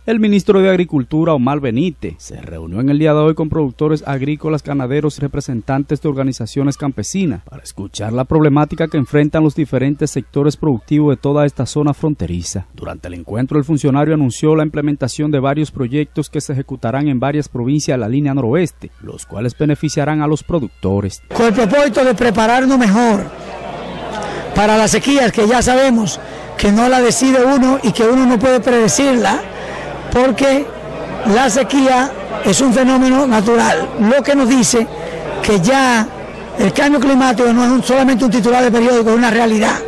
El ministro de Agricultura, Omar Benítez, se reunió en el día de hoy con productores agrícolas, ganaderos y representantes de organizaciones campesinas para escuchar la problemática que enfrentan los diferentes sectores productivos de toda esta zona fronteriza. Durante el encuentro, el funcionario anunció la implementación de varios proyectos que se ejecutarán en varias provincias de la línea noroeste, los cuales beneficiarán a los productores. Con el propósito de prepararnos mejor para las sequías, que ya sabemos que no la decide uno y que uno no puede predecirla, porque la sequía es un fenómeno natural, lo que nos dice que ya el cambio climático no es solamente un titular de periódico, es una realidad.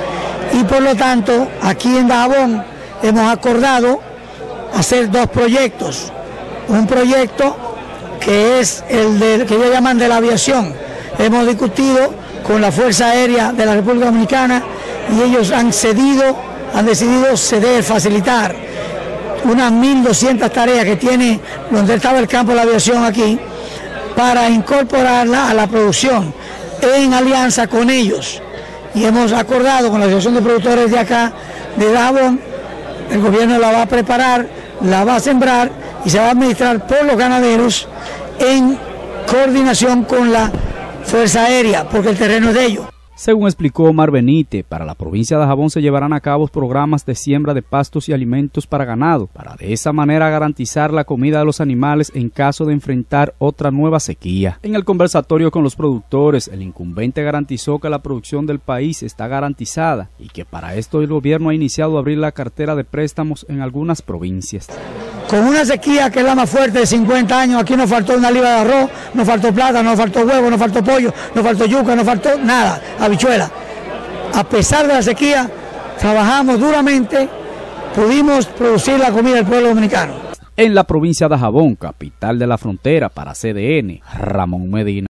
Y por lo tanto, aquí en Dajabón hemos acordado hacer dos proyectos. Un proyecto que es el que ellos llaman de la aviación. Hemos discutido con la Fuerza Aérea de la República Dominicana y ellos han decidido ceder, facilitar unas 1.200 tareas que tiene donde estaba el campo de la aviación aquí, para incorporarla a la producción en alianza con ellos. Y hemos acordado con la Asociación de Productores de acá, de Dajabón, el gobierno la va a preparar, la va a sembrar y se va a administrar por los ganaderos en coordinación con la Fuerza Aérea, porque el terreno es de ellos. Según explicó Omar Benítez, para la provincia de Dajabón se llevarán a cabo programas de siembra de pastos y alimentos para ganado, para de esa manera garantizar la comida de los animales en caso de enfrentar otra nueva sequía. En el conversatorio con los productores, el incumbente garantizó que la producción del país está garantizada y que para esto el gobierno ha iniciado a abrir la cartera de préstamos en algunas provincias. Con una sequía que es la más fuerte de 50 años, aquí nos faltó una libra de arroz, nos faltó plátano, nos faltó huevo, nos faltó pollo, nos faltó yuca, nos faltó nada, habichuela. A pesar de la sequía, trabajamos duramente, pudimos producir la comida del pueblo dominicano. En la provincia de Dajabón, capital de la frontera, para CDN, Ramón Medina.